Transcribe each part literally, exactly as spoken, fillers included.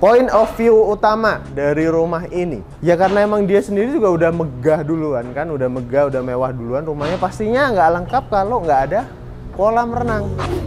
Point of view utama dari rumah ini, ya karena emang dia sendiri juga udah megah duluan kan, udah megah, udah mewah duluan. Rumahnya pastinya nggak lengkap kalau nggak ada kolam renang.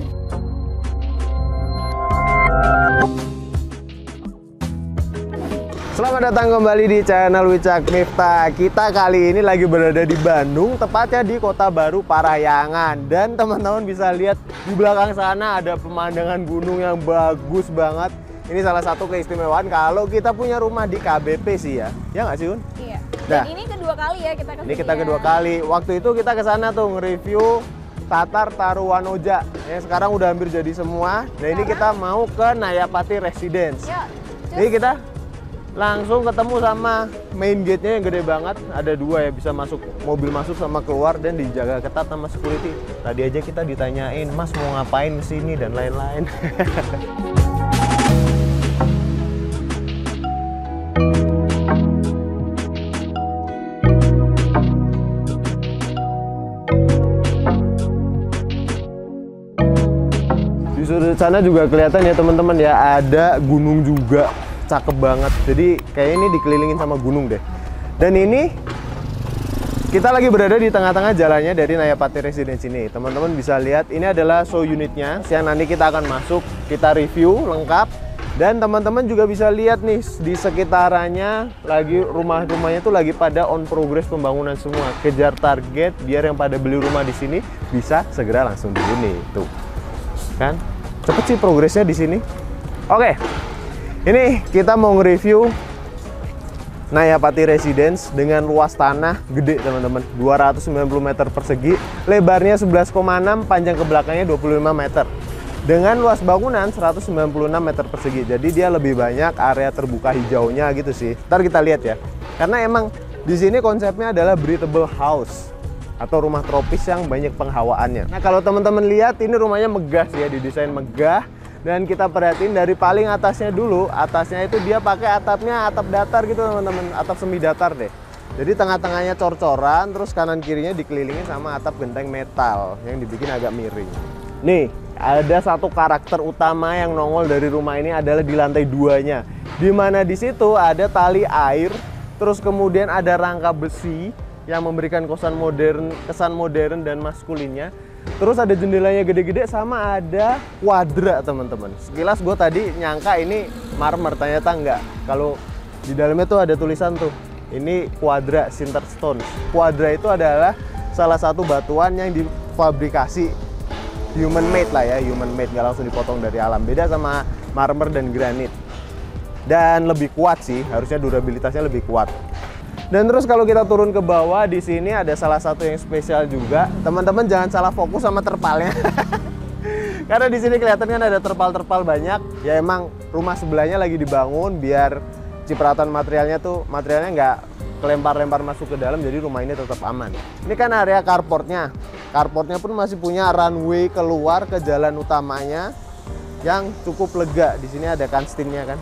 Selamat datang kembali di channel Wicak Miftah. Kita kali ini lagi berada di Bandung, tepatnya di Kota Baru Parahyangan. Dan teman-teman bisa lihat di belakang sana ada pemandangan gunung yang bagus banget. Ini salah satu keistimewaan kalau kita punya rumah di K B P sih ya. Ya nggak sih, Un? Iya. Nah, dan ini kedua kali ya kita kesini. Ini kita ya. kedua kali. Waktu itu kita ke sana tuh nge-review Tatar Taruwanoja. Ya, sekarang udah hampir jadi semua. Nah, sekarang ini kita mau ke Nayapati Residence. Ya, Jadi kita langsung ketemu sama main gate-nya yang gede banget. Ada dua ya, bisa masuk mobil masuk sama keluar dan dijaga ketat sama security. Tadi aja kita ditanyain, "Mas mau ngapain ke sini?" dan lain-lain. Di sudut sana juga kelihatan ya teman-teman ya, ada gunung juga. Cakep banget. Jadi kayak ini dikelilingin sama gunung deh. Dan ini kita lagi berada di tengah-tengah jalannya dari Nayapati Residence ini. Teman-teman bisa lihat ini adalah show unitnya. Siang nanti kita akan masuk, kita review lengkap. Dan teman-teman juga bisa lihat nih di sekitarannya lagi rumah-rumahnya tuh lagi pada on progress pembangunan semua. Kejar target biar yang pada beli rumah di sini bisa segera langsung dihuni. Tuh. Kan? Cepet sih progresnya di sini. Oke. Ini kita mau nge-review Nayapati Residence dengan luas tanah gede teman-teman, dua ratus sembilan puluh meter persegi, lebarnya sebelas koma enam, panjang ke belakangnya dua puluh lima meter. Dengan luas bangunan seratus sembilan puluh enam meter persegi, jadi dia lebih banyak area terbuka hijaunya gitu sih. Ntar kita lihat ya, karena emang di sini konsepnya adalah breathable house atau rumah tropis yang banyak penghawaannya. Nah kalau teman-teman lihat ini rumahnya megah sih ya, didesain megah. Dan kita perhatiin dari paling atasnya dulu, atasnya itu dia pakai atapnya atap datar gitu teman-teman, atap semi datar deh. Jadi tengah-tengahnya cor-coran, terus kanan kirinya dikelilingi sama atap genteng metal yang dibikin agak miring. Nih, ada satu karakter utama yang nongol dari rumah ini adalah di lantai duanya, di mana di situ ada tali air, terus kemudian ada rangka besi yang memberikan kesan modern, kesan modern dan maskulinnya. Terus ada jendelanya gede-gede sama ada kuadra teman-teman. Sekilas gue tadi nyangka ini marmer, ternyata enggak. Kalau di dalamnya tuh ada tulisan tuh, ini kuadra sinter stone. Kuadra itu adalah salah satu batuan yang difabrikasi human made lah ya, human made, nggak langsung dipotong dari alam. Beda sama marmer dan granit. Dan lebih kuat sih, harusnya durabilitasnya lebih kuat. Dan terus kalau kita turun ke bawah, di sini ada salah satu yang spesial juga. Teman-teman jangan salah fokus sama terpalnya. Karena di sini kelihatan kan ada terpal-terpal banyak. Ya emang rumah sebelahnya lagi dibangun biar cipratan materialnya tuh materialnya nggak kelempar-lempar masuk ke dalam, jadi rumah ini tetap aman. Ini kan area carportnya. Carportnya pun masih punya runway keluar ke jalan utamanya yang cukup lega. Di sini ada kanstinnya kan.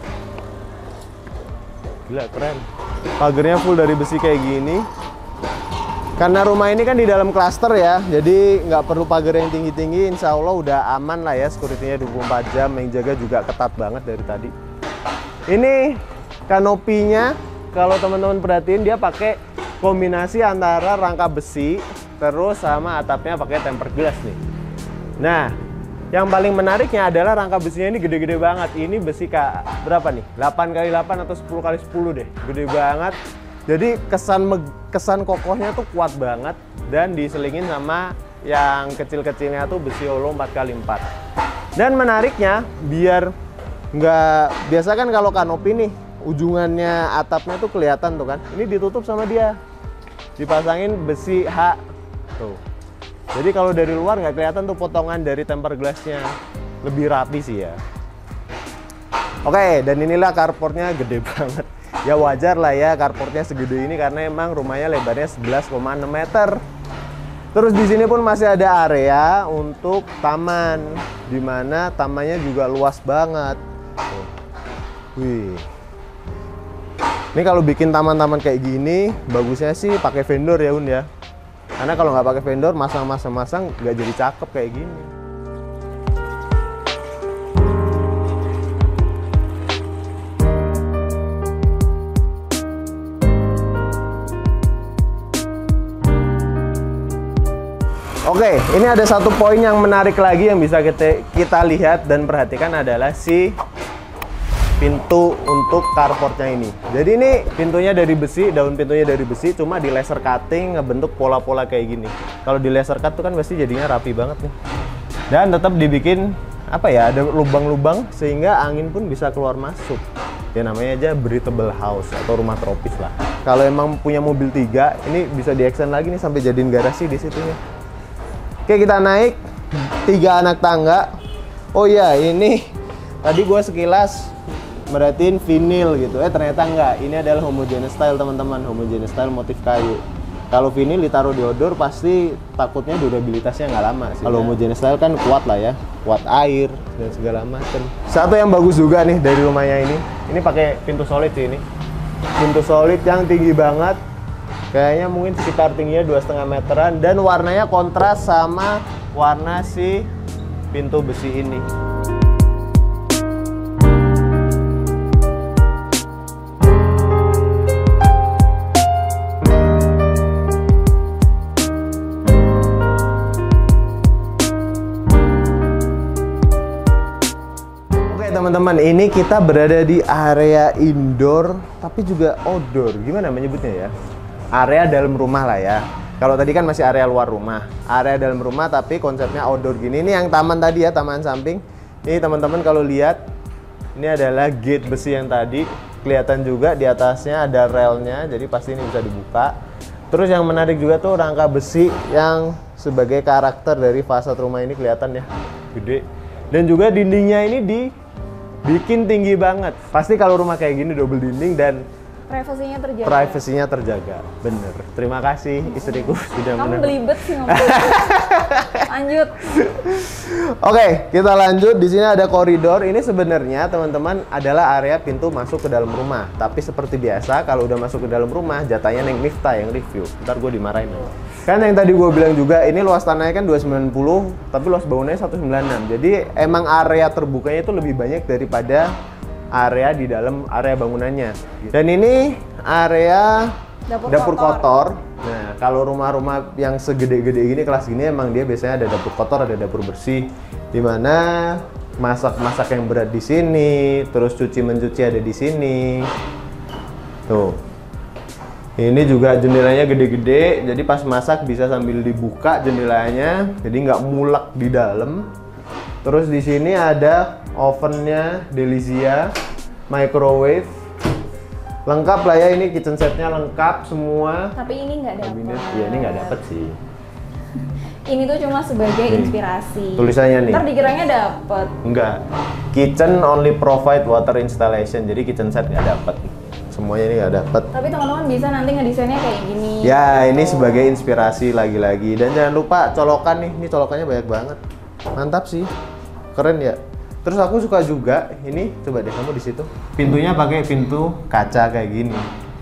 Gila keren. Pagernya full dari besi kayak gini. Karena rumah ini kan di dalam klaster ya, jadi nggak perlu pagar yang tinggi-tinggi. Insya Allah udah aman lah ya, security-nya dua puluh empat jam, yang jaga juga ketat banget dari tadi. Ini kanopinya, kalau teman-teman perhatiin dia pakai kombinasi antara rangka besi terus sama atapnya pakai tempered glass nih. Nah, yang paling menariknya adalah rangka besinya ini gede-gede banget. Ini besi ka, berapa nih? delapan kali delapan atau sepuluh kali sepuluh deh. Gede banget. Jadi kesan kesan kokohnya tuh kuat banget. Dan diselingin sama yang kecil-kecilnya tuh besi holo empat kali empat. Dan menariknya, biar nggak, biasa kan kalau kanopi nih, ujungannya atapnya tuh kelihatan tuh kan. Ini ditutup sama dia. Dipasangin besi H. Tuh. Jadi kalau dari luar nggak kelihatan tuh potongan dari tempered glassnya, lebih rapi sih ya. Oke, dan inilah carportnya gede banget. Ya wajar lah ya carportnya segede ini karena emang rumahnya lebarnya sebelas koma enam meter. Terus di sini pun masih ada area untuk taman, dimana tamannya juga luas banget. Tuh. Wih. Ini kalau bikin taman-taman kayak gini, bagusnya sih pakai vendor ya Un ya. Karena kalau nggak pakai vendor, masang-masang-masang nggak jadi cakep kayak gini. Oke, ini ada satu poin yang menarik lagi yang bisa kita, kita lihat dan perhatikan adalah si pintu untuk carportnya ini. Jadi ini pintunya dari besi, daun pintunya dari besi, cuma di laser cutting ngebentuk pola-pola kayak gini. Kalau di laser cut tuh kan pasti jadinya rapi banget nih. Dan tetap dibikin apa ya, ada lubang-lubang sehingga angin pun bisa keluar masuk. Ya namanya aja breathable house atau rumah tropis lah. Kalau emang punya mobil tiga, ini bisa di-extend lagi nih sampai jadiin garasi di situnya. Oke, kita naik tiga anak tangga. Oh iya, ini tadi gue sekilas merhatiin vinil gitu. Eh ternyata enggak. Ini adalah homogeneous style teman-teman. Homogeneous style motif kayu. Kalau vinil ditaruh di odor pasti takutnya durabilitasnya nggak lama sih. Kalau homogeneous style kan kuat lah ya, kuat air dan segala macam. Satu yang bagus juga nih dari rumahnya ini. Ini pakai pintu solid sih ini. Pintu solid yang tinggi banget. Kayaknya mungkin sekitar tingginya dua setengah meteran dan warnanya kontras sama warna si pintu besi ini. Oke teman-teman, ini kita berada di area indoor tapi juga outdoor. Gimana menyebutnya ya? Area dalam rumah lah ya. Kalau tadi kan masih area luar rumah, area dalam rumah tapi konsepnya outdoor gini. Ini yang taman tadi ya, taman samping. Ini teman-teman kalau lihat, ini adalah gate besi yang tadi. Kelihatan juga di atasnya ada relnya, jadi pasti ini bisa dibuka. Terus yang menarik juga tuh rangka besi yang sebagai karakter dari fasad rumah ini kelihatan ya, gede. Dan juga dindingnya ini dibikin tinggi banget. Pasti kalau rumah kayak gini double dinding dan privasinya terjaga. Privasinya terjaga, bener. Terima kasih istriku sudah Kamu belibet sih ngomong. Lanjut. Oke, kita lanjut. Di sini ada koridor. Ini sebenarnya teman-teman adalah area pintu masuk ke dalam rumah. Tapi seperti biasa, kalau udah masuk ke dalam rumah, jatahnya Neng Miftah yang review. Ntar gue dimarahin. Kan yang tadi gue bilang juga, ini luas tanahnya kan dua ratus sembilan puluh, tapi luas bangunannya seratus sembilan puluh enam. Jadi emang area terbukanya itu lebih banyak daripada area di dalam area bangunannya. Dan ini area dapur, dapur kotor. kotor. Nah, kalau rumah-rumah yang segede-gede gini, kelas gini, emang dia biasanya ada dapur kotor, ada dapur bersih, dimana masak-masak yang berat di sini, terus cuci mencuci ada di sini. Tuh, ini juga jendelanya gede-gede, jadi pas masak bisa sambil dibuka jendelanya, jadi nggak mulak di dalam. Terus di sini ada ovennya Delizia, microwave, lengkap lah ya, ini kitchen setnya lengkap semua. Tapi ini nggak dapet. Iya, ini nggak dapet sih. Ini tuh cuma sebagai nih, inspirasi. Tulisannya nih. Ntar dikiranya dapet. Enggak. Kitchen only provide water installation. Jadi kitchen set nggak dapet. Semuanya ini nggak dapet. Tapi teman-teman bisa nanti ngedesainnya kayak gini. Ya, ini sebagai inspirasi lagi-lagi. Dan jangan lupa colokan nih. Ini colokannya banyak banget. Mantap sih. Keren ya. Terus aku suka juga ini, coba deh kamu di situ. Pintunya pakai pintu kaca kayak gini.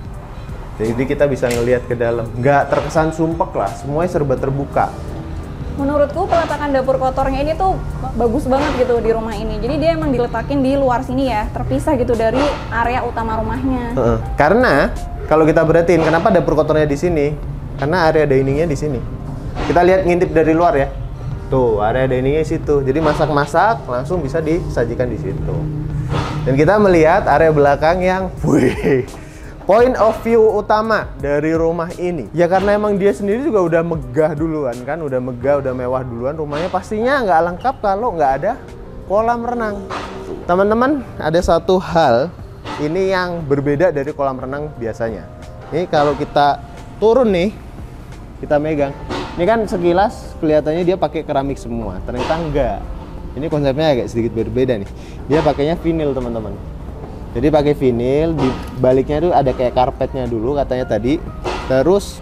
Jadi kita bisa ngelihat ke dalam. Nggak terkesan sumpek lah, semuanya serba terbuka. Menurutku peletakan dapur kotornya ini tuh bagus banget gitu di rumah ini. Jadi dia emang diletakin di luar sini ya, terpisah gitu dari area utama rumahnya. Uh-uh. Karena kalau kita perhatiin kenapa dapur kotornya di sini? Karena area diningnya di sini. Kita lihat ngintip dari luar ya. Tuh, area diningnya di situ. Jadi masak-masak langsung bisa disajikan di situ. Dan kita melihat area belakang yang, wih, point of view utama dari rumah ini. Ya karena emang dia sendiri juga udah megah duluan kan, udah megah, udah mewah duluan. Rumahnya pastinya nggak lengkap kalau nggak ada kolam renang. Teman-teman, ada satu hal ini yang berbeda dari kolam renang biasanya. Ini kalau kita turun nih, kita megang. Ini kan sekilas kelihatannya dia pakai keramik semua, ternyata enggak. Ini konsepnya agak sedikit berbeda nih. Dia pakainya vinil teman-teman. Jadi pakai vinil, di baliknya tuh ada kayak karpetnya dulu katanya tadi. Terus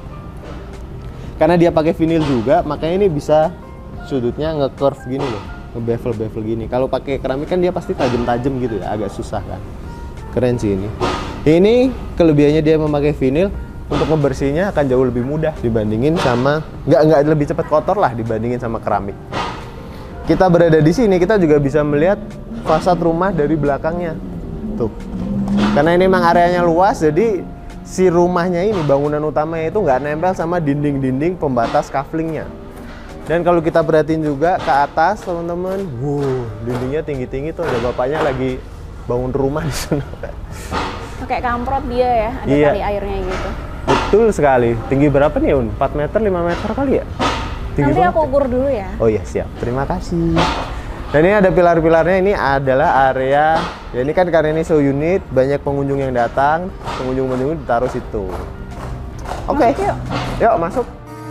karena dia pakai vinil juga, makanya ini bisa sudutnya nge-curve gini loh, nge-bevel-bevel gini. Kalau pakai keramik kan dia pasti tajam-tajam gitu ya, agak susah kan. Keren sih ini. Ini kelebihannya dia memakai vinil. Untuk ngebersihnya akan jauh lebih mudah dibandingin sama nggak nggak lebih cepat kotor lah dibandingin sama keramik. Kita berada di sini, kita juga bisa melihat fasad rumah dari belakangnya. Tuh, karena ini memang areanya luas, jadi si rumahnya ini bangunan utamanya itu nggak nempel sama dinding-dinding pembatas kaflingnya. Dan kalau kita perhatiin juga ke atas teman-teman, wow, dindingnya tinggi-tinggi tuh. Ada bapaknya lagi bangun rumah di sana. Pakai kamprot dia ya, ada Iya. tali airnya gitu. Betul sekali. Tinggi berapa nih Un? empat meter, lima meter kali ya? Tinggi Nanti banget aku ya? ukur dulu ya. Oh iya siap, terima kasih. Dan ini ada pilar-pilarnya, ini adalah area, ya ini kan karena ini show unit, banyak pengunjung yang datang, pengunjung-pengunjung ditaruh situ. Oke, Masuk yuk. yuk masuk.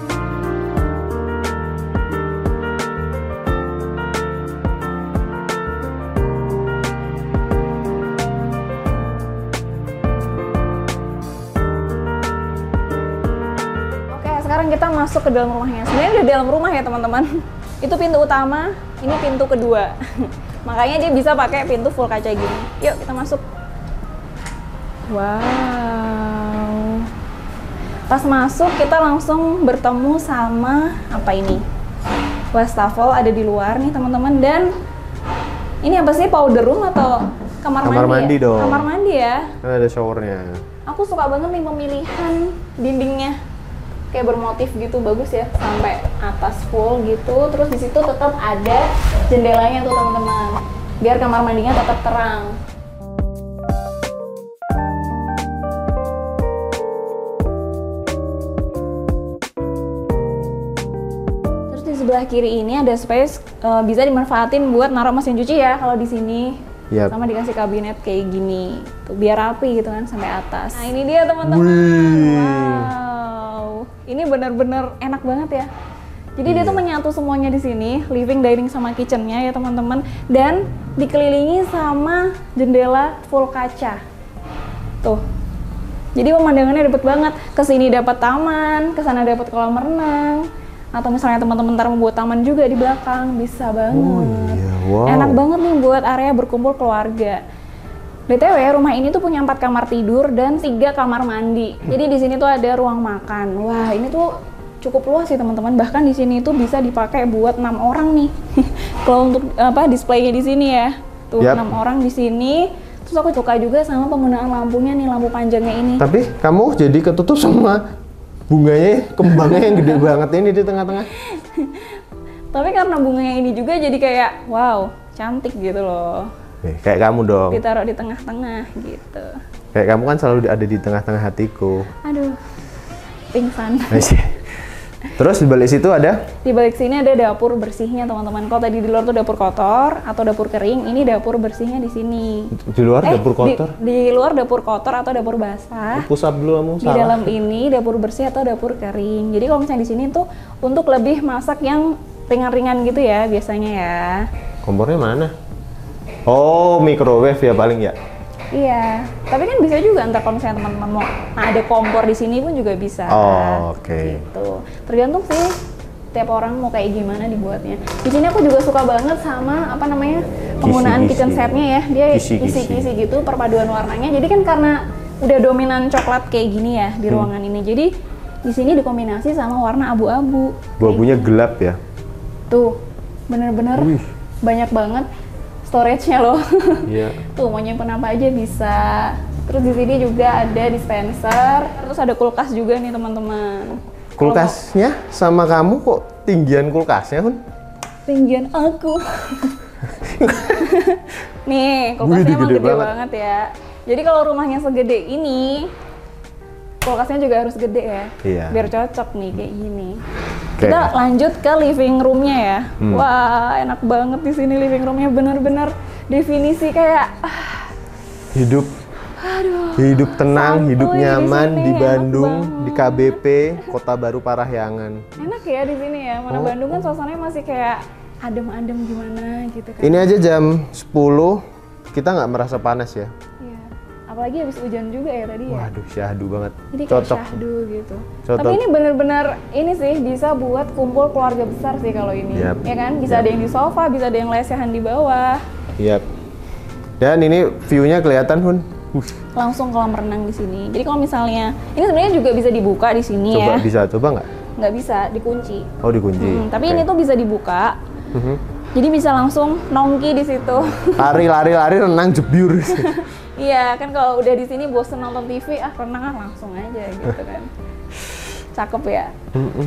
Oke, sekarang kita masuk ke dalam rumahnya. Sebenarnya di dalam rumah ya teman-teman. Itu pintu utama, ini pintu kedua. Makanya dia bisa pakai pintu full kaca gini. Yuk kita masuk. Wow. Pas masuk kita langsung bertemu sama apa ini? Wastafel ada di luar nih teman-teman. Dan ini apa sih, powder room atau kamar, Kamar mandi? mandi ya? dong. Kamar mandi ya. Kan ada showernya. Aku suka banget nih pemilihan dindingnya. Kayak bermotif gitu, bagus ya, sampai atas full gitu. Terus di situ tetap ada jendelanya tuh teman-teman, biar kamar mandinya tetap terang. Terus di sebelah kiri ini ada space, uh, bisa dimanfaatin buat naruh mesin cuci ya kalau di sini. Yap. Sama dikasih kabinet kayak gini, tuh biar rapi gitu kan sampai atas. Nah ini dia teman-teman. Wih. Wow, ini benar-benar enak banget ya. Jadi dia tuh menyatu semuanya di sini, living, dining sama kitchennya ya teman-teman, dan dikelilingi sama jendela full kaca. Tuh. Jadi pemandangannya dapet banget. Kesini dapat taman, kesana dapat kolam renang, atau misalnya teman-teman ntar membuat taman juga di belakang, bisa banget. Oh iya, wow. Enak banget nih buat area berkumpul keluarga. B T W rumah ini tuh punya empat kamar tidur dan tiga kamar mandi. Jadi di sini tuh ada ruang makan. Wah ini tuh cukup luas sih teman-teman. Bahkan di sini tuh bisa dipakai buat enam orang nih. Kalau untuk apa displaynya di sini ya, tuh Yap. enam orang di sini. Terus aku suka juga sama penggunaan lampunya nih, lampu panjangnya ini. Tapi kamu jadi ketutup sama bunganya, kembangnya yang gede banget ini di tengah-tengah. Tapi karena bunganya ini juga jadi kayak wow, cantik gitu loh. Eh, kayak kamu dong. Ditaruh di tengah-tengah gitu. Kayak kamu kan selalu ada di tengah-tengah hatiku. Aduh, pingsan. Masih. Terus di balik situ ada? Di balik sini ada dapur bersihnya teman-teman. Kalau tadi di luar tuh dapur kotor atau dapur kering, ini dapur bersihnya di sini. Di luar Eh, dapur kotor? Di, di luar dapur kotor atau dapur basah. Push up dulu kamu, Di salah. dalam ini dapur bersih atau dapur kering. Jadi kalau misalnya di sini tuh untuk lebih masak yang ringan-ringan gitu ya biasanya ya. Kompornya mana? Oh, microwave ya paling ya? Iya, tapi kan bisa juga ntar kalau misalnya teman-teman mau nah, ada kompor di sini pun juga bisa. Oh, oke. Gitu. Tergantung sih tiap orang mau kayak gimana dibuatnya. Di sini aku juga suka banget sama apa namanya penggunaan Kisi-kisi. kitchen setnya ya. Dia Kisi-kisi. kisi-kisi gitu perpaduan warnanya. Jadi kan karena udah dominan coklat kayak gini ya di Hmm. ruangan ini. Jadi di sini dikombinasi sama warna abu-abu. Abu-abunya gelap ya? Tuh, bener-bener Wih. banyak banget storage-nya loh. Iya. Tuh mau nyimpen apa aja bisa. Terus di sini juga ada dispenser. Terus ada kulkas juga nih teman-teman. Kalau Kulkasnya sama kamu kok tinggian kulkasnya, Hun? mau tinggian aku. Nih kulkasnya Wih, emang gede gede banget. banget ya. Jadi kalau rumahnya segede ini, kulkasnya juga harus gede ya. Iya. Biar cocok nih kayak gini. Oke. Kita lanjut ke living room-nya ya. Hmm. Wah, enak banget di sini living room-nya, bener-bener definisi kayak ah, Hidup aduh. hidup tenang, Santuy hidup di nyaman sini, di enak Bandung, banget. di K B P, Kota Baru Parahyangan. Enak ya di sini ya. Mana Oh. Bandung kan suasananya masih kayak adem-adem gimana gitu kan. Ini aja jam sepuluh, kita nggak merasa panas ya? Iya. Apalagi habis hujan juga ya tadi ya. Waduh, syahdu banget. Jadi kayak Cocok. syahdu gitu. Cocok. Tapi ini bener-bener ini sih bisa buat kumpul keluarga besar sih kalau ini. Yap. Ya kan? Bisa Yap. ada yang di sofa, bisa ada yang lesehan di bawah. Yap. Dan ini view-nya kelihatan, Hun. Uh, Langsung kolam renang di sini. Jadi kalau misalnya ini sebenarnya juga bisa dibuka di sini coba ya. bisa, coba nggak? Nggak bisa, dikunci. Oh, dikunci. Hmm, tapi Oke. ini tuh bisa dibuka. Mhm. Jadi bisa langsung nongki di situ. Lari, lari, lari, renang, jebyur. Iya, kan kalau udah di sini bosen nonton T V, ah renang ah langsung aja gitu kan. Cakep ya. Mm-mm.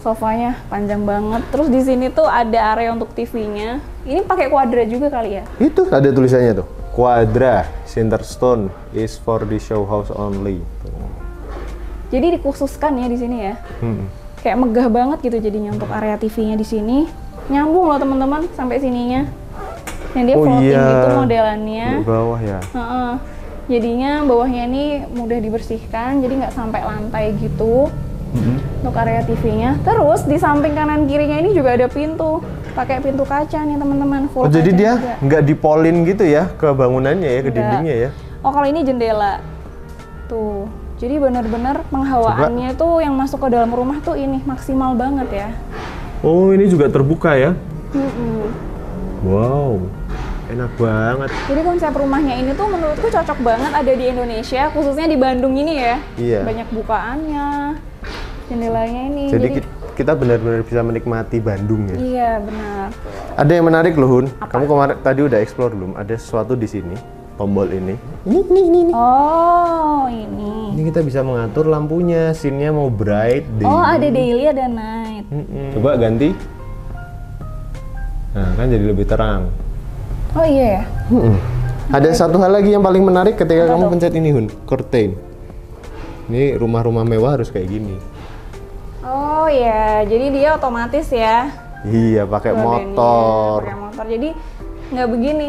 Sofanya panjang banget. Terus di sini tuh ada area untuk T V-nya. Ini pakai Quadra juga kali ya? Itu ada tulisannya tuh. Quadra Centerstone is for the show house only. Jadi dikhususkan ya di sini ya. Hmm. Kayak megah banget gitu jadinya untuk area T V-nya di sini. Nyambung loh teman-teman sampai sininya. Yang dia Oh floating iya. gitu modelannya. Di bawah ya. Heeh. Jadinya bawahnya ini mudah dibersihkan, jadi nggak sampai lantai gitu. Mm-hmm. Untuk area T V-nya. Terus di samping kanan kirinya ini juga ada pintu. Pakai pintu kaca nih teman-teman. Oh Full jadi kaca dia juga. nggak dipolin gitu ya ke bangunannya ya, ke Nggak. dindingnya ya? Oh kalau ini jendela. Tuh. Jadi benar-benar penghawaannya tuh yang masuk ke dalam rumah tuh ini maksimal banget ya. Oh ini juga terbuka ya? Mm-mm. Wow, enak banget. Jadi konsep rumahnya ini tuh menurutku cocok banget ada di Indonesia, khususnya di Bandung ini ya. Iya. Banyak bukaannya, jendelanya ini. Jadi, ki- kita benar-benar bisa menikmati Bandung ya. Iya benar. Ada yang menarik loh Hun. Apa? Kamu kemarin tadi udah explore belum? Ada sesuatu di sini, tombol ini. Ini, ini, ini, ini. Oh ini. Ini kita bisa mengatur lampunya, scene-nya mau bright, day. Oh ada daily ada night. Mm-mm. Coba ganti. Nah kan jadi lebih terang. Oh iya ya. Mm-mm. Ada satu hal lagi yang paling menarik ketika Apa kamu tuh? pencet ini Hun, curtain. Ini rumah-rumah mewah harus kayak gini. Oh iya, jadi dia otomatis ya. Iya, pakai Gordennya, motor. Pakai motor. Jadi nggak begini.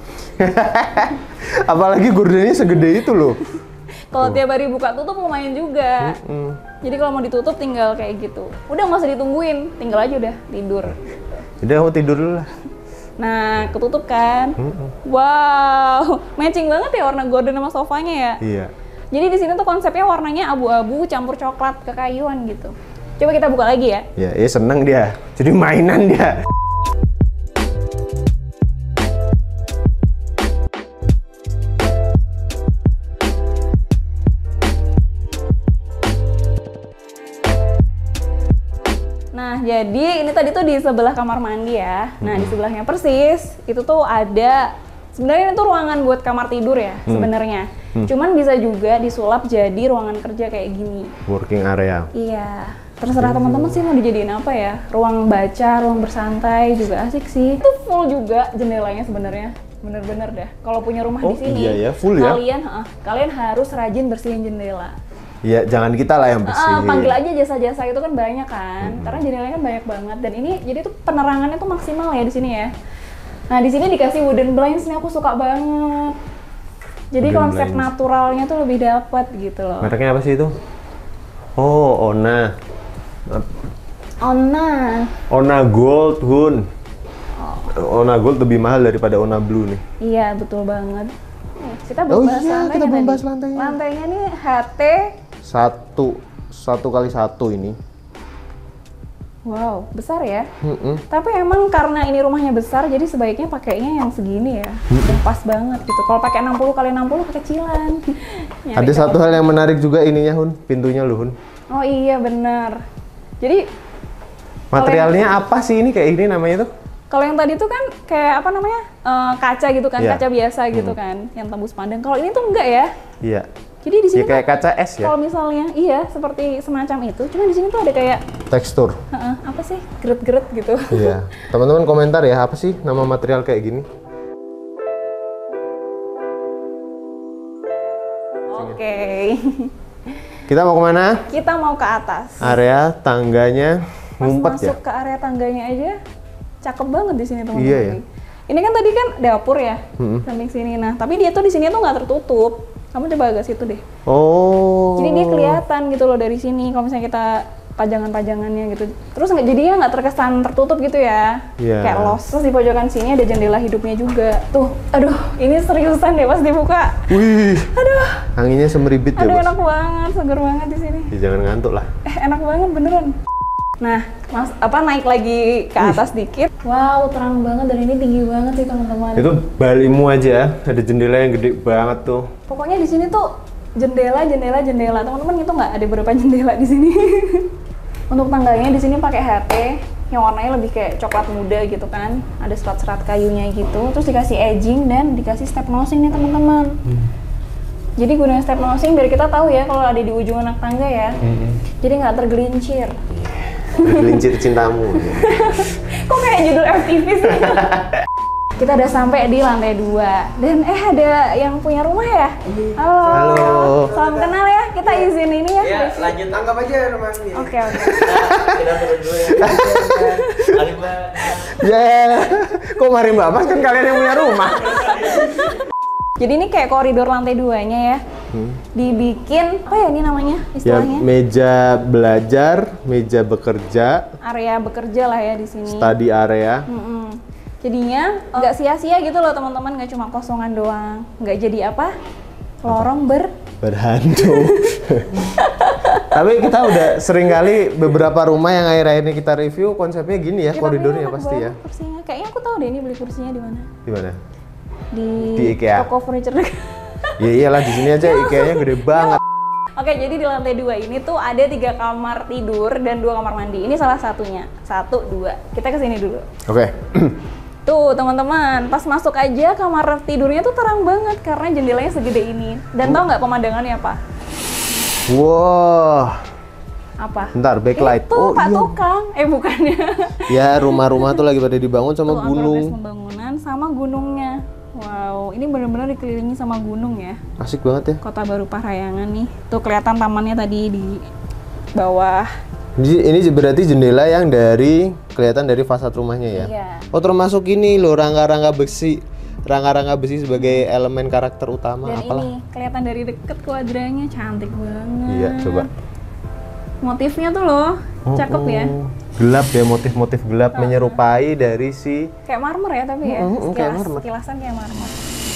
Apalagi gordennya segede itu loh. Kalau tiap hari buka tutup lumayan juga. Mm. Jadi kalau mau ditutup tinggal kayak gitu. Udah nggak usah ditungguin, tinggal aja udah tidur. Jadi kamu tidur dulu lah. Nah, ketutup kan? Mm-mm. Wow, matching banget ya warna gorden sama sofanya ya. Iya. Jadi di sini tuh konsepnya warnanya abu-abu campur coklat kekayuan gitu. Coba kita buka lagi ya. Ya, ya seneng dia. Jadi mainan dia. Nah, jadi ini tadi tuh di sebelah kamar mandi ya. Nah, di sebelahnya persis itu tuh ada sebenarnya itu ruangan buat kamar tidur ya Hmm. sebenarnya. Hmm. Cuman bisa juga disulap jadi ruangan kerja kayak gini. Working area. Iya. Terserah teman-teman sih mau dijadiin apa ya. Ruang baca, ruang bersantai juga asik sih. Itu full juga jendelanya sebenarnya. Bener-bener dah. Kalau punya rumah Oh, di sini, iya ya, full ya? kalian, heeh, kalian harus rajin bersihin jendela. Iya, jangan kita lah yang Ah, bersihin. panggil aja jasa-jasa itu kan banyak kan, karena jendelanya kan banyak banget dan ini jadi tuh penerangannya tuh maksimal ya di sini ya. Nah di sini dikasih wooden blinds nih aku suka banget. Jadi Wooden konsep blinds. naturalnya tuh lebih dapat gitu loh. Mereknya apa sih itu? Oh, Ona. Ona. Ona Gold, Hun. Ona Gold lebih mahal daripada Ona Blue nih. Iya betul banget. Nih, kita belum Oh bahas iya, lantainya kita belum tadi. bahas lantainya. Lantainya nih H T. Satu, satu kali satu ini. Wow, besar ya. Mm-mm. Tapi emang karena ini rumahnya besar, jadi sebaiknya pakainya yang segini ya. Udah pas banget gitu. Kalau pakai enam puluh kali enam puluh kekecilan. Nyari Ada kamar. satu hal yang menarik juga ininya Hun, pintunya loh Hun. Oh iya benar. Jadi Materialnya apa sih ini kayak ini namanya tuh? kalau yang tadi tuh kan kayak apa namanya eh, kaca gitu kan, Iya. kaca biasa gitu kan, yang tembus pandang. Kalau ini tuh enggak ya. Iya. Jadi di sini Ya kayak tuh kaca es ya, kalau misalnya iya seperti semacam itu, cuma di sini tuh ada kayak tekstur. heeh, apa sih geret-geret gitu. Iya. Teman-teman komentar ya, apa sih nama material kayak gini? Oke. Kita mau kemana? Kita mau ke atas. Area tangganya Pas ngumpet ya? masuk ke area tangganya aja, cakep banget di sini teman-teman. Iya ya. Ini kan tadi kan dapur ya, Mm-mm. samping sini. Nah, tapi dia tuh di sini tuh nggak tertutup. Kamu coba agak situ deh. Oh. Jadi dia kelihatan gitu loh dari sini. Kalau misalnya kita pajangan-pajangannya gitu. Terus nggak jadinya nggak terkesan tertutup gitu ya. Iya. Kayak los. Terus di pojokan sini ada jendela hidupnya juga. Tuh, aduh, ini seriusan deh pas dibuka. Wih, Aduh, anginnya semeribit ya aduh bos. enak banget, seger banget di sini. Ya, jangan ngantuk lah. Eh, enak banget beneran. Nah, mas, apa naik lagi ke atas dikit. Wow, terang banget dan ini tinggi banget sih teman-teman. Itu balimu aja, ada jendela yang gede banget tuh. Pokoknya di sini tuh jendela, jendela, jendela. Teman-teman itu nggak ada berapa jendela di sini. Untuk tangganya di sini pakai H T yang warnanya lebih kayak coklat muda gitu kan. Ada serat-serat kayunya gitu. Terus dikasih edging dan dikasih step nosing nih teman-teman. Hmm. Jadi gunain step nosing biar kita tahu ya kalau ada di ujung anak tangga ya. Hmm. Jadi nggak tergelincir. Bergelincir cintamu. Kok kayak judul F T V sih? Kita udah sampai di lantai dua dan eh ada yang punya rumah ya? Halo. Halo. Salam kenal ya. Kita izin ini ya. Ya, lanjut anggap aja rumah ini. Oke oke. Kita turun dulu ya. Mari Mbak. Ya, kok mari Mbak? Pas kan kalian yang punya rumah. Jadi ini kayak koridor lantai duanya ya. Hmm. Dibikin apa ya ini namanya Ya, istilahnya? meja belajar, meja bekerja, Area bekerja lah ya di sini. study area. Mm-mm. Jadinya nggak sia-sia gitu loh teman-teman, nggak cuma kosongan doang, nggak jadi apa lorong ber Berhantu. Tapi kita udah sering kali beberapa rumah yang akhir-akhir ini kita review konsepnya gini ya, Ya, koridornya tapi enak pasti ya. banget kursinya. Kayaknya aku tahu deh ini beli kursinya di mana. Di mana? Di, Di IKEA. toko furniture dekat. Ya iyalah di sini aja IKEA-nya gede banget. Oke, jadi di lantai dua ini tuh ada tiga kamar tidur dan dua kamar mandi. Ini salah satunya. Satu, dua. Kita kesini dulu. Oke. Tuh teman-teman, pas masuk aja kamar tidurnya tuh terang banget karena jendelanya segede ini. Dan tau nggak pemandangannya apa? Wow. Apa? Bentar, backlight. Itu Oh Pak iya. Tukang. Eh bukannya. Ya rumah-rumah tuh lagi pada dibangun sama Tuh, progres gunung. pembangunan sama gunungnya. Wow, ini benar-benar dikelilingi sama gunung ya. Asik banget ya. Kota Baru Parahyangan nih. Tuh kelihatan tamannya tadi di bawah. Jadi ini berarti jendela yang dari kelihatan dari fasad rumahnya ya. Iya. Oh termasuk ini loh rangka-rangka besi, rangka-rangka besi sebagai elemen karakter utama. Dan apalah. ini kelihatan dari deket kuadrannya cantik banget. Iya coba. Motifnya tuh loh, Oh, cakep oh. ya. Gelap ya, motif-motif gelap menyerupai dari si. Kayak marmer ya tapi ya. Mm, mm, kayak Sekilas, marmer. sekilasan kayak marmer.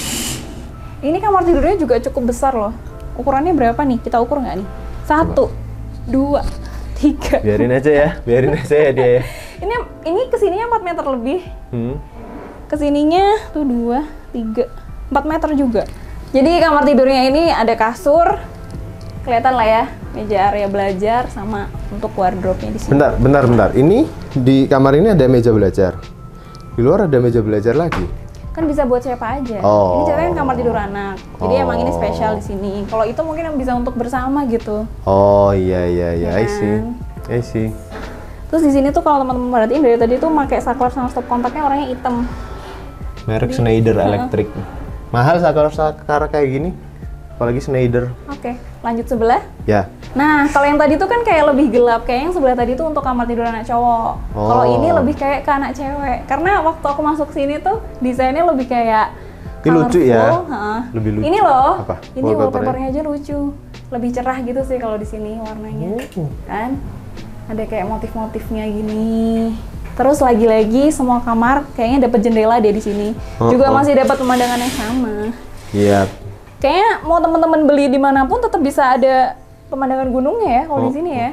Ini kamar tidurnya juga cukup besar loh. Ukurannya berapa nih? Kita ukur nggak nih? Satu, dua, tiga. Biarin aja ya, biarin aja ya dia. Ya. Ini ini kesininya empat meter lebih. Hmm. Kesininya tuh dua, tiga, empat meter juga. Jadi kamar tidurnya ini ada kasur, kelihatan lah ya, meja area belajar sama untuk wardrobe-nya di sini. Bentar, bentar, bentar. Ini di kamar ini ada meja belajar. Di luar ada meja belajar lagi. Kan bisa buat siapa aja. Oh. Ini ceritanya kamar tidur anak. Jadi Oh. emang ini spesial di sini. Kalau itu mungkin yang bisa untuk bersama gitu. Oh iya iya iya, Ya I see, kan? I see. Terus di sini tuh kalau teman-teman perhatiin dari tadi tuh pakai saklar sama stop kontaknya warnanya hitam. Merek Schneider Electric. Mahal saklar-saklar kayak gini, apalagi Schneider. Oke, lanjut sebelah. Ya. Nah, kalau yang tadi tuh kan kayak lebih gelap, kayak yang sebelah tadi tuh untuk kamar tidur anak cowok. Kalau Oh. ini lebih kayak ke anak cewek. Karena waktu aku masuk sini tuh desainnya lebih kayak Ini lucu ya? colorful, heeh. Lebih lucu. Ini loh. Apa? Ini Wallpapernya? wallpapernya aja lucu. Lebih cerah gitu sih kalau di sini warnanya. Oh. Kan? Ada kayak motif-motifnya gini. Terus lagi-lagi semua kamar kayaknya dapat jendela deh di sini. Oh, Juga oh. masih dapat pemandangan yang sama. Iya. Kayaknya mau teman-teman beli dimanapun tetap bisa ada pemandangan gunungnya ya kalau Oh, di sini ya.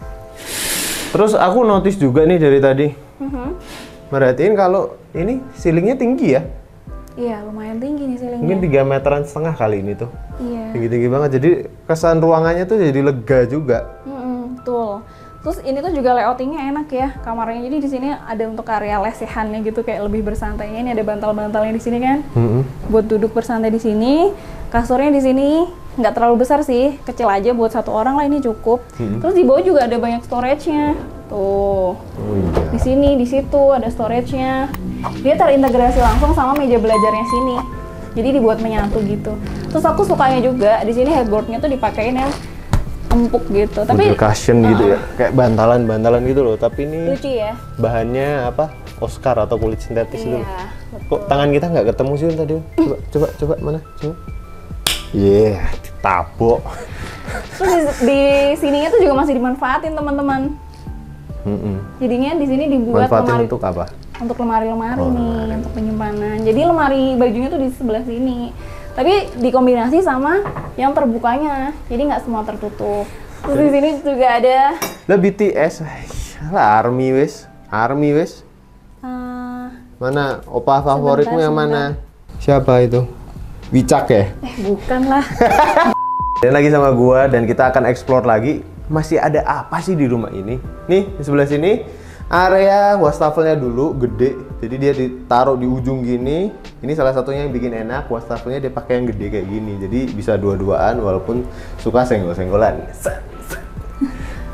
Terus aku notice juga nih dari tadi, Mhm. merhatiin kalau ini ceilingnya tinggi ya. Iya, lumayan tinggi nih ceilingnya. Mungkin tiga meteran setengah kali ini tuh. Iya. Tinggi-tinggi banget. Jadi kesan ruangannya tuh jadi lega juga. Mm-mm, betul. Terus ini tuh juga layoutingnya enak ya kamarnya. Jadi di sini ada untuk area lesehannya gitu kayak lebih bersantainya. Ini ada bantal-bantalnya di sini kan. Mm-mm. Buat duduk bersantai di sini. Kasurnya di sini nggak terlalu besar sih, kecil aja buat satu orang lah ini cukup. Mm-mm. Terus di bawah juga ada banyak storage-nya. Tuh. Oh iya. Di sini, di situ ada storage-nya. Dia terintegrasi langsung sama meja belajarnya sini. Jadi dibuat menyatu gitu. Terus aku sukanya juga di sini headboard-nya tuh dipakein yang empuk gitu. Tapi Model cushion gitu ya. Kayak bantalan-bantalan gitu loh. Tapi ini lucu ya. bahannya apa? Oscar atau kulit sintetis itu. Iya, Kok tangan kita nggak ketemu sih tadi? Coba, coba, coba mana? Coba. Iya, yeah, ditabok. Terus di, di sininya tuh juga masih dimanfaatin teman-teman. Mm-mm. Jadinya di sini dibuat Manfaatin lemari untuk apa? untuk lemari-lemari Oh, nih, untuk penyimpanan. Jadi lemari bajunya tuh di sebelah sini. Tapi dikombinasi sama yang terbukanya. Jadi nggak semua tertutup. Terus di sini juga ada Lah B T S, lah Army wes, Army wes. eh, Mana opa favoritmu Sebentar, yang mana? Siapa itu? Wicak ya? eh bukan lah. Dan lagi sama gua dan kita akan explore lagi. Masih ada apa sih di rumah ini? Nih di sebelah sini area wastafelnya dulu gede, jadi dia ditaruh di ujung gini. Ini salah satunya yang bikin enak, wastafelnya dia pakai yang gede kayak gini, jadi bisa dua-duaan walaupun suka senggol-senggolan.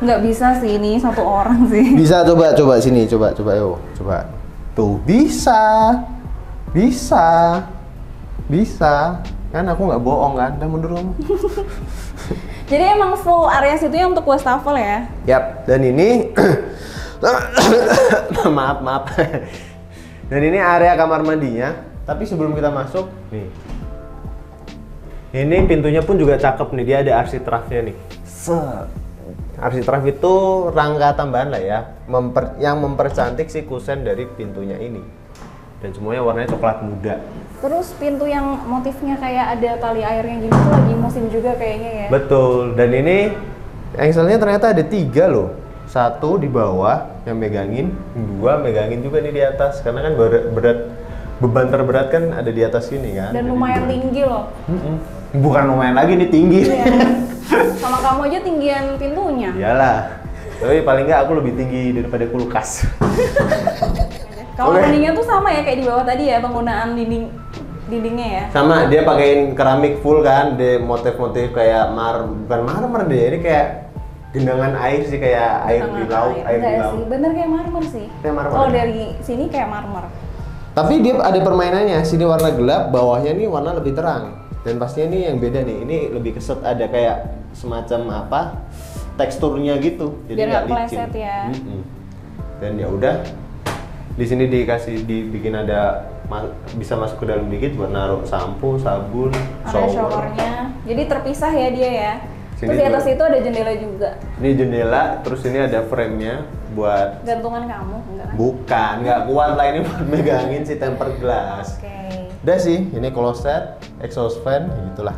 Nggak bisa sih, ini satu orang sih. Bisa, coba coba sini, coba coba yo, coba. Tuh, bisa. Bisa. Bisa. Kan aku nggak bohong kan, udah mundur kamu. Jadi emang full area situ yang untuk wastafel ya? Yap, dan ini maaf maaf. Dan ini area kamar mandinya. Tapi sebelum kita masuk, nih. Ini pintunya pun juga cakep nih, dia ada arsitrafnya nih. Set. Arsitraf itu rangka tambahan lah ya, memper, yang mempercantik si kusen dari pintunya ini. Dan semuanya warnanya coklat muda. Terus pintu yang motifnya kayak ada tali airnya gini tuh lagi musim juga kayaknya ya? Betul, dan ini engselnya ternyata ada tiga loh. Satu di bawah yang megangin, dua megangin juga nih di atas. Karena kan berat, berat beban terberat kan ada di atas sini kan. Dan lumayan tinggi loh. Mm-mm. Bukan lumayan lagi nih, tinggi. Iya. Sama kamu aja tinggian pintunya. Iyalah, tapi paling nggak aku lebih tinggi daripada kulkas. Kalau Oke. dindingnya tuh sama ya kayak di bawah tadi ya, penggunaan dinding dindingnya ya? Sama, dia pakein keramik full kan, de motif-motif kayak mar, bukan marmer deh, ini kayak genangan air sih, kayak air di laut, air di Enggak laut. sih, bener kayak marmer sih. Kayak marmer Kalau ya? dari sini kayak marmer. Tapi dia ada permainannya, sini warna gelap, bawahnya nih warna lebih terang. Dan pastinya nih yang beda nih, ini lebih keset, ada kayak semacam apa, teksturnya gitu. Jadi Biar nggak nggak licin. pleset ya. Mm-mm. Dan ya udah, di sini dikasih dibikin ada ma- bisa masuk ke dalam dikit buat naruh sampo, sabun, Ada shower. showernya, jadi terpisah ya dia ya. Sini Terus di atas juga. itu ada jendela juga. Ini jendela, terus ini ada frame-nya buat Gantungan kamu, enggak kan? bukan, nggak kuat lah ini buat megangin si tempered glass. Oke. Udah sih, ini closet, exhaust fan, gitulah.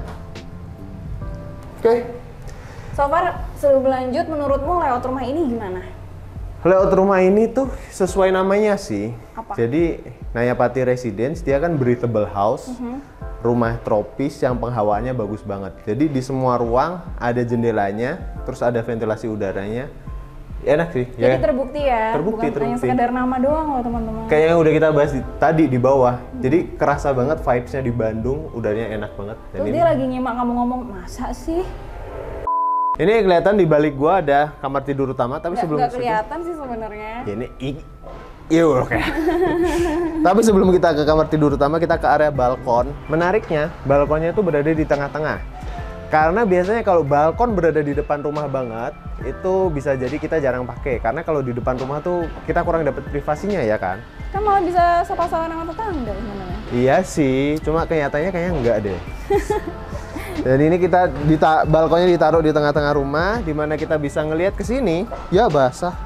Oke. So far, sebelum lanjut, menurutmu layout rumah ini gimana? Layout rumah ini tuh sesuai namanya sih. Apa? Jadi Nayapati Residence dia kan breathable house, rumah tropis yang penghawaannya bagus banget. Jadi di semua ruang ada jendelanya, terus ada ventilasi udaranya. Enak sih. Jadi ya. terbukti ya, Terbukti, bukan hanya terbukti. sekedar nama doang loh teman-teman. Kayak yang udah kita bahas di, tadi di bawah. Jadi kerasa banget vibes-nya di Bandung, udaranya enak banget. Dan Terus ini, dia lagi nyimak kamu ngomong, masa sih? ini kelihatan di balik gua ada kamar tidur utama, tapi Nggak, sebelum nggak kelihatan sih sebenarnya. Ya, ini i- iya oke. Tapi sebelum kita ke kamar tidur utama, kita ke area balkon. Menariknya, balkonnya itu berada di tengah-tengah. Karena biasanya kalau balkon berada di depan rumah banget, itu bisa jadi kita jarang pakai. Karena kalau di depan rumah tuh kita kurang dapat privasinya ya kan? Kan malah bisa sapa-sapaan sama tetangga sebenarnya. Iya sih, cuma kenyataannya kayaknya enggak deh. Dan ini kita dita balkonnya ditaruh di tengah-tengah rumah, di mana kita bisa ngelihat ke sini. Ya basah.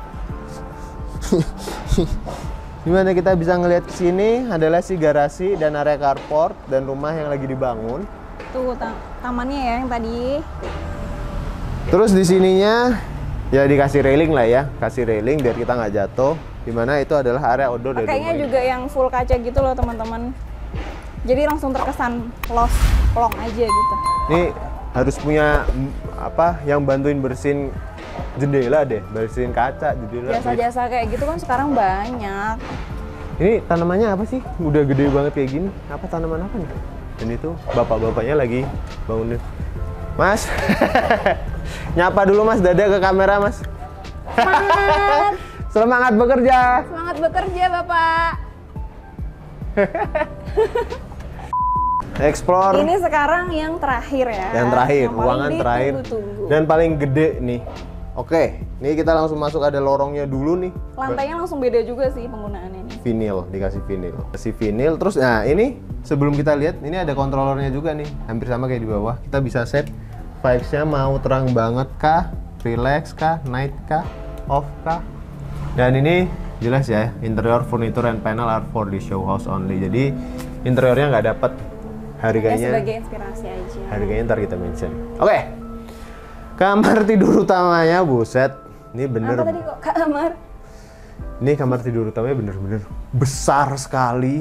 Di mana kita bisa ngelihat ke sini adalah si garasi dan area carport dan rumah yang lagi dibangun. Tuh ta tamannya ya yang tadi. Terus di sininya ya dikasih railing lah ya, kasih railing biar kita nggak jatuh. Dimana itu adalah area outdoor dari Pakainya rumah ini. juga yang full kaca gitu loh teman-teman. Jadi langsung terkesan los plong aja gitu. Ini harus punya mm, apa yang bantuin bersihin jendela deh, bersihin kaca jendela. Jasa-jasa kayak gitu kan sekarang banyak. Ini tanamannya apa sih? Udah gede banget kayak gini. Apa tanaman apa nih? Dan itu bapak-bapaknya lagi bangunin. Mas, nyapa dulu mas, dada ke kamera mas. Semangat! Semangat bekerja. Semangat bekerja Bapak! Explore. Ini sekarang yang terakhir ya. Yang terakhir, Yang paling ruangan terakhir. ditunggu-tunggu. Dan paling gede nih. Oke, ini kita langsung masuk, ada lorongnya dulu nih. Lantainya langsung beda juga sih penggunaannya nih. Vinil, dikasih vinil. Kasih vinil, terus nah ini sebelum kita lihat, ini ada kontrolernya juga nih. Hampir sama kayak di bawah. Kita bisa set vibes-nya mau terang banget kah, relax kah, night kah, off kah. Dan ini jelas ya, interior furniture and panel are for the show house only. Jadi interiornya nggak dapat, Ya harganya sebagai inspirasi aja. harganya ntar kita mention. Oke, kamar tidur utamanya, buset, ini bener. Apa tadi kok kamar? Ini kamar tidur utamanya bener-bener besar sekali.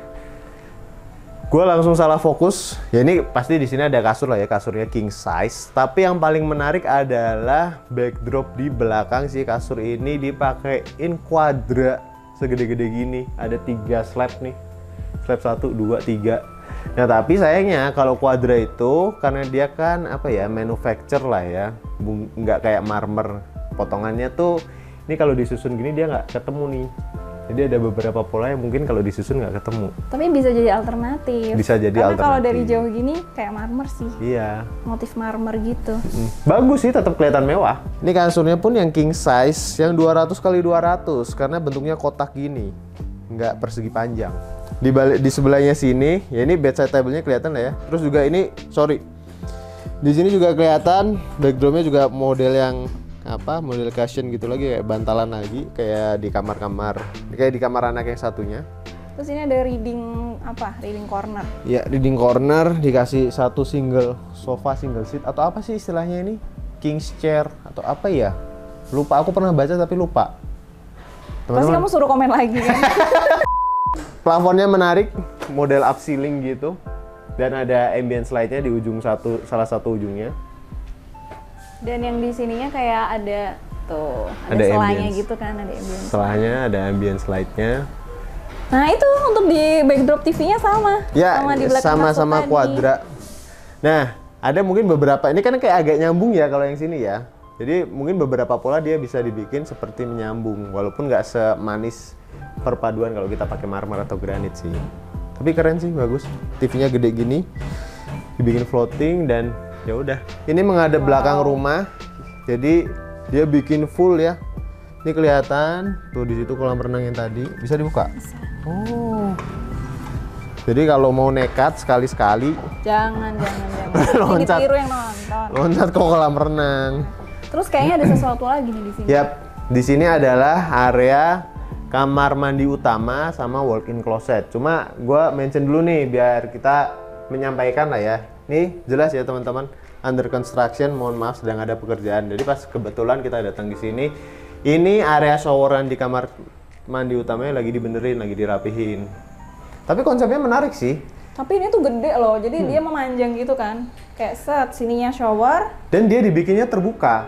Gue langsung salah fokus. Ya ini pasti di sini ada kasur lah ya, kasurnya king size. Tapi yang paling menarik adalah backdrop di belakang si kasur ini dipakein kuadra segede-gede gini. Ada tiga slab nih, slab satu, dua, tiga. Nah tapi sayangnya kalau kuadra itu karena dia kan apa ya, manufacture lah ya, nggak kayak marmer potongannya tuh ini kalau disusun gini dia nggak ketemu nih. Jadi ada beberapa pola yang mungkin kalau disusun nggak ketemu. Tapi bisa jadi alternatif. Bisa jadi Karena alternatif. kalau dari jauh gini kayak marmer sih. Iya. Motif marmer gitu. Hmm. Bagus sih, tetap kelihatan mewah. Ini kasurnya pun yang king size, yang dua ratus kali dua ratus karena bentuknya kotak gini, nggak persegi panjang. Di balik di sebelahnya sini, ya ini bedside table-nya kelihatan lah ya. Terus juga ini, sorry, di sini juga kelihatan backdropnya juga model yang apa, model cushion gitu lagi, kayak bantalan lagi, kayak di kamar-kamar, kayak di kamar anak yang satunya. Terus ini ada reading apa? Reading corner. Ya, reading corner dikasih satu single sofa single seat atau apa sih istilahnya ini? King's chair atau apa ya? Lupa, aku pernah baca tapi lupa. Pasti kamu suruh komen lagi kan? Plafonnya menarik, model up ceiling gitu. Dan ada ambience light-nya di ujung satu, salah satu ujungnya. Dan yang di sininya kayak ada tuh, ada, Ada selanya ambience. gitu kan, ada ambience. Setelahnya ada ambience light-nya. Nah itu untuk di backdrop T V-nya sama, Ya, sama di belakang kasur sama-sama tadi. kuadra. Nah, ada mungkin beberapa, ini kan kayak agak nyambung ya kalau yang sini ya. Jadi mungkin beberapa pola dia bisa dibikin seperti menyambung, walaupun nggak semanis perpaduan kalau kita pakai marmer atau granit sih. Tapi keren sih, bagus. T V-nya gede gini, dibikin floating dan ya udah. Ini menghadap Wow. belakang rumah, jadi dia bikin full ya. Ini kelihatan tuh di situ kolam renang yang tadi bisa dibuka. Bisa. Oh. Jadi kalau mau nekat sekali-sekali Jangan, jangan, jangan. Ini Loncat. ditiru yang nonton. loncat ke kolam renang. Terus kayaknya ada sesuatu lagi nih di sini. Yap, di sini adalah area kamar mandi utama sama walk-in closet. Cuma gue mention dulu nih biar kita menyampaikan lah ya. Nih jelas ya teman-teman, under construction. Mohon maaf sedang ada pekerjaan. Jadi pas kebetulan kita datang di sini, ini area showeran di kamar mandi utamanya lagi dibenerin, lagi dirapihin. Tapi konsepnya menarik sih. Tapi ini tuh gede loh, jadi Hmm. dia memanjang gitu kan. Kayak set, sininya shower. Dan dia dibikinnya terbuka.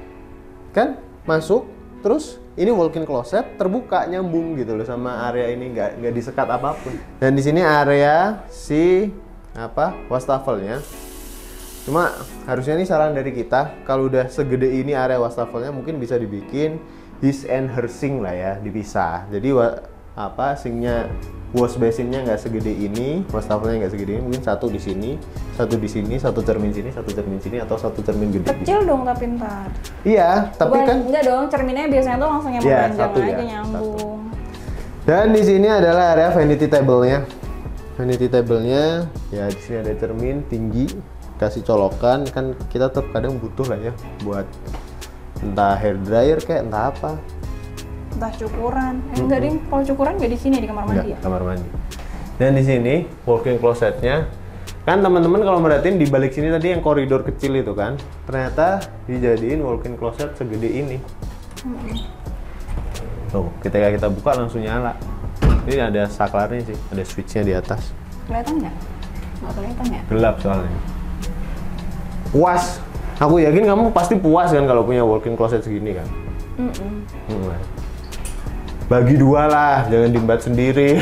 Kan masuk, terus ini walk-in closet terbuka nyambung gitu loh sama area ini, nggak nggak disekat apapun. Dan di sini area si apa wastafelnya. Cuma harusnya ini saran dari kita, kalau udah segede ini area wastafelnya mungkin bisa dibikin his and her sink lah ya, dipisah. Jadi wa, apa sinknya, wash basinnya nggak segede ini, wastafelnya nggak segede ini, mungkin satu di sini, satu di sini, satu cermin sini, satu cermin sini, atau satu cermin gede. Kecil dong tapi ntar. Iya, tapi Bukan- kan. enggak dong, cerminnya biasanya tuh langsung yang Iya, memanjang satu ya, aja nyambung. Dan di sini adalah area vanity table-nya. Vanity table-nya ya di sini ada cermin tinggi, kasih colokan, kan kita tetap kadang butuh lah ya buat entah hair dryer kayak entah apa. Entah cukuran. Eh enggak ding, kalau cukuran enggak di sini di kamar mandi Enggak, ya. kamar mandi. Dan di sini walk-in closet-nya kan teman-teman kalau merhatiin di balik sini tadi yang koridor kecil itu kan, ternyata dijadiin walk-in closet segede ini. Tuh, ketika kita buka langsung nyala. Ini ada saklarnya sih, ada switch-nya di atas. Kelihatan nggak? Nggak kelihatan ya? Gelap soalnya. Puas. Aku yakin kamu pasti puas kan kalau punya walk-in closet segini kan. Mm-mm. Hmm. Bagi dua lah, jangan diembat sendiri.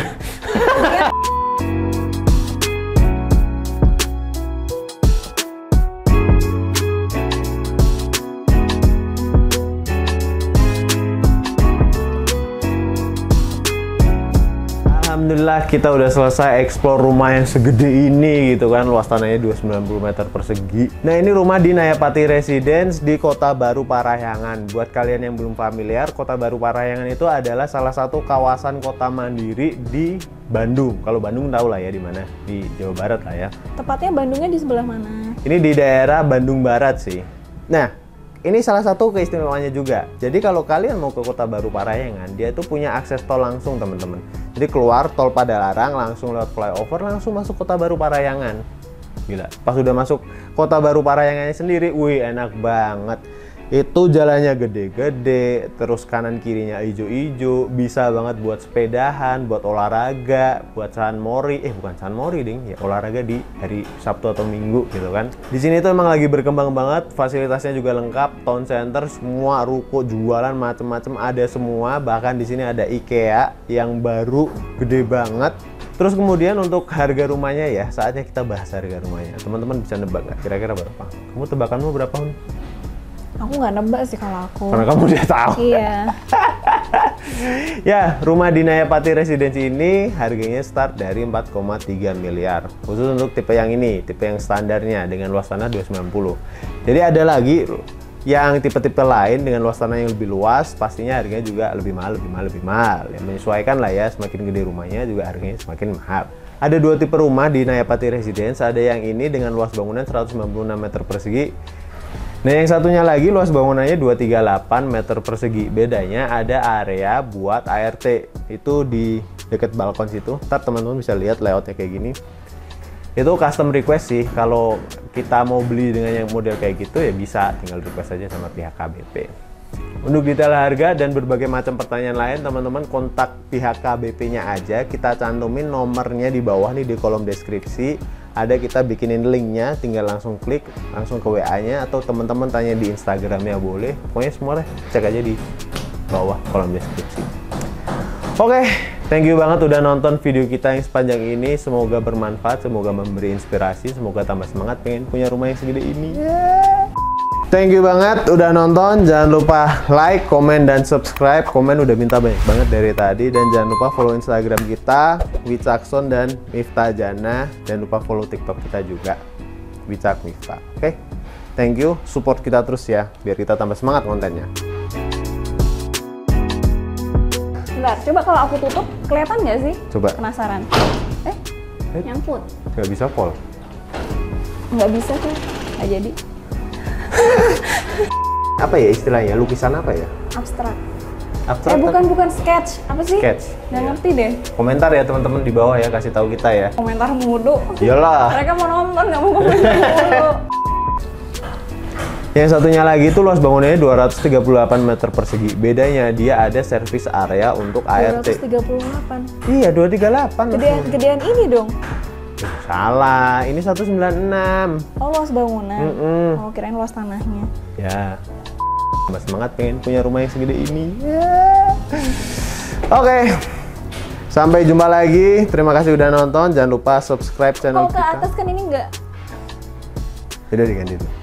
Alhamdulillah kita udah selesai explore rumah yang segede ini gitu kan, luas tanahnya dua ratus sembilan puluh meter persegi. Nah ini rumah di Nayapati Residence di Kota Baru Parahyangan. Buat kalian yang belum familiar, Kota Baru Parahyangan itu adalah salah satu kawasan kota mandiri di Bandung. Kalau Bandung tahu lah ya di mana, di Jawa Barat lah ya. Tepatnya Bandungnya di sebelah mana? Ini di daerah Bandung Barat sih. Nah, ini salah satu keistimewaannya juga. Jadi kalau kalian mau ke Kota Baru Parahyangan, dia itu punya akses tol langsung teman-teman. Jadi keluar tol Padalarang, langsung lewat flyover, langsung masuk Kota Baru Parahyangan. Gila, pas udah masuk Kota Baru Parahyangannya sendiri, wih enak banget. Itu jalannya gede-gede, terus kanan kirinya ijo-ijo, bisa banget buat sepedahan, buat olahraga, buat sunmori, eh bukan sunmori ding, ya olahraga di hari Sabtu atau Minggu gitu kan. Di sini tuh emang lagi berkembang banget, fasilitasnya juga lengkap, town center, semua ruko jualan macem-macem ada semua, bahkan di sini ada IKEA yang baru gede banget. Terus kemudian untuk harga rumahnya ya, saatnya kita bahas harga rumahnya. Teman-teman bisa nebak gak kira-kira berapa? Kamu tebakanmu berapa, Hun? Aku nggak nebak sih kalau aku. Karena kamu udah tahu. Iya. Ya, rumah di Nayapati Residensi ini harganya start dari empat koma tiga miliar. Khusus untuk tipe yang ini, tipe yang standarnya dengan luas tanah dua ratus sembilan puluh. Jadi ada lagi yang tipe-tipe lain dengan luas tanah yang lebih luas, pastinya harganya juga lebih mahal, lebih mahal, lebih mahal. Yang menyesuaikan lah ya, semakin gede rumahnya juga harganya semakin mahal. Ada dua tipe rumah di Nayapati Residence, ada yang ini dengan luas bangunan seratus sembilan puluh enam meter persegi. Nah, yang satunya lagi luas bangunannya dua ratus tiga puluh delapan meter persegi. Bedanya ada area buat A R T. Itu di dekat balkon situ. Ntar teman-teman bisa lihat layoutnya kayak gini. Itu custom request sih. Kalau kita mau beli dengan yang model kayak gitu ya bisa tinggal request aja sama pihak K B P. Untuk detail harga dan berbagai macam pertanyaan lain, teman-teman kontak pihak K B P-nya aja. Kita cantumin nomornya di bawah nih di kolom deskripsi. Ada kita bikinin linknya, tinggal langsung klik, langsung ke W A-nya atau teman-teman tanya di Instagramnya boleh. Pokoknya semua deh, cek aja di bawah kolom deskripsi. Oke, thank you banget udah nonton video kita yang sepanjang ini. Semoga bermanfaat, semoga memberi inspirasi, semoga tambah semangat pengen punya rumah yang segede ini. Yeah. Thank you banget udah nonton. Jangan lupa like, komen, dan subscribe. Komen udah minta banyak banget dari tadi. Dan jangan lupa follow Instagram kita, Wicakson dan Miftah Jana. Jangan lupa follow TikTok kita juga, Wicak Miftah. Oke, okay? Thank you. Support kita terus ya, biar kita tambah semangat kontennya. Bentar, coba kalau aku tutup, kelihatan nggak sih? Coba. Penasaran. Eh, Eh? nyangkut. Nggak bisa pol. Nggak bisa tuh, nggak jadi. Apa ya istilahnya? Lukisan apa ya? Abstrak. Abstrak. Eh, bukan bukan sketch. Apa sih? Sketch. Nggak Iya. ngerti deh. Komentar ya teman-teman di bawah ya, kasih tahu kita ya. Komentar mulu. Iyalah. Mereka mau nonton, nggak mau komentar mulu. Yang satunya lagi itu luas bangunannya dua ratus tiga puluh delapan meter persegi. Bedanya dia ada service area untuk A R T. dua ratus tiga puluh delapan. Iya, dua ratus tiga puluh delapan. Gedean, gedean ini dong. Salah, ini seratus sembilan puluh enam. Oh, luas bangunan. Mm-mm. Oh, kirain luas tanahnya. Ya, tambah semangat pengen punya rumah yang segede ini. Yeah. Oke, okay. Sampai jumpa lagi. Terima kasih udah nonton. Jangan lupa subscribe channel Kalau ke kita. atas kan ini nggak. Udah diganti dulu.